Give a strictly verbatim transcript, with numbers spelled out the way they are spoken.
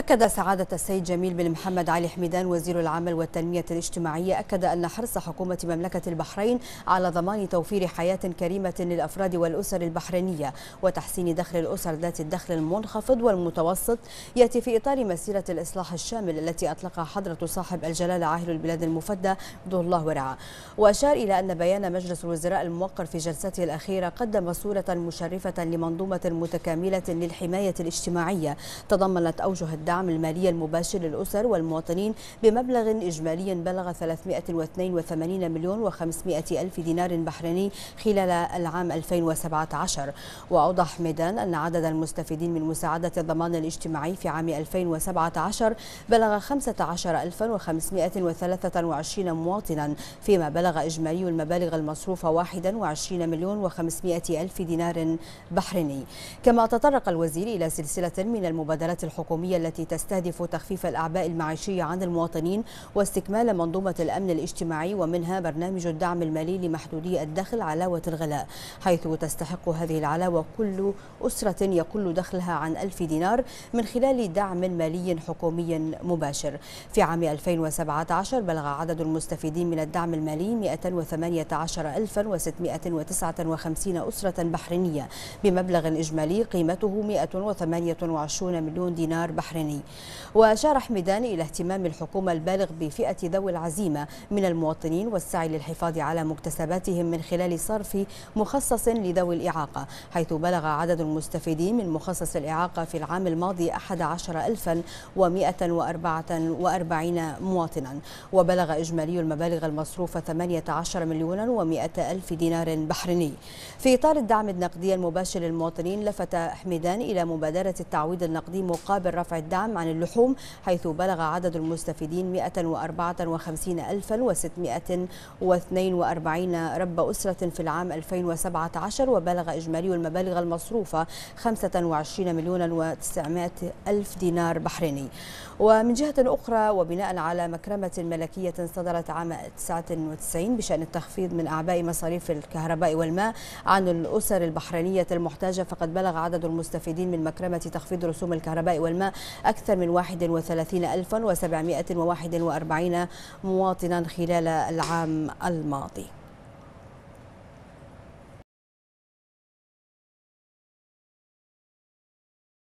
أكد سعادة السيد جميل بن محمد علي حميدان وزير العمل والتنمية الاجتماعية أكد أن حرص حكومة مملكة البحرين على ضمان توفير حياة كريمة للأفراد والأسر البحرينية وتحسين دخل الأسر ذات الدخل المنخفض والمتوسط يأتي في إطار مسيرة الإصلاح الشامل التي أطلقها حضرة صاحب الجلالة عاهل البلاد المفدى عبد الله ورعاه. وأشار إلى أن بيان مجلس الوزراء الموقر في جلسته الأخيرة قدم صورة مشرفة لمنظومة متكاملة للحماية الاجتماعية تضمنت أوجه الدعم المالي المباشر للأسر والمواطنين بمبلغ إجمالي بلغ ثلاثمائة واثنين وثمانين مليون وخمسمائة ألف دينار بحريني خلال العام ألفين وسبعة عشر. وأوضح حميدان أن عدد المستفيدين من مساعدة الضمان الاجتماعي في عام ألفين وسبعة عشر بلغ خمسة عشر ألفا وخمسمائة وثلاثة وعشرين مواطنا، فيما بلغ إجمالي المبالغ المصروفة واحد وعشرين مليون وخمسمائة ألف دينار بحريني. كما تطرق الوزير إلى سلسلة من المبادرات الحكومية التي تستهدف تخفيف الأعباء المعيشية عن المواطنين واستكمال منظومة الأمن الاجتماعي، ومنها برنامج الدعم المالي لمحدودي الدخل علاوة الغلاء، حيث تستحق هذه العلاوة كل أسرة يقل دخلها عن ألف دينار من خلال دعم مالي حكومي مباشر. في عام ألفين وسبعة عشر بلغ عدد المستفيدين من الدعم المالي مائة وثمانية عشر ألفا وستمائة وتسعة وخمسين أسرة بحرينية بمبلغ إجمالي قيمته مائة وثمانية وعشرين مليون دينار بحريني. وأشار حميدان إلى اهتمام الحكومة البالغ بفئة ذوي العزيمة من المواطنين والسعي للحفاظ على مكتسباتهم من خلال صرف مخصص لذوي الإعاقة، حيث بلغ عدد المستفيدين من مخصص الإعاقة في العام الماضي أحد عشر ألفا ومائة وأربعة وأربعين مواطنا، وبلغ إجمالي المبالغ المصروفة ثمانية عشر مليون ومائة ألف دينار بحريني. في إطار الدعم النقدي المباشر للمواطنين لفت حميدان إلى مبادرة التعويض النقدي مقابل رفع الدعم عن اللحوم، حيث بلغ عدد المستفيدين مائة وأربعة وخمسين ألفا وستمائة واثنين وأربعين رب أسرة في العام ألفين وسبعة عشر، وبلغ إجمالي المبالغ المصروفة خمسة وعشرين مليون وتسعمائة ألف دينار بحريني. ومن جهة أخرى، وبناء على مكرمة ملكية صدرت عام تسعة وتسعين بشأن التخفيض من أعباء مصاريف الكهرباء والماء عن الأسر البحرينية المحتاجة، فقد بلغ عدد المستفيدين من مكرمة تخفيض رسوم الكهرباء والماء أكثر من واحد وثلاثين ألفا وسبعمائة وواحد وأربعين مواطنا خلال العام الماضي.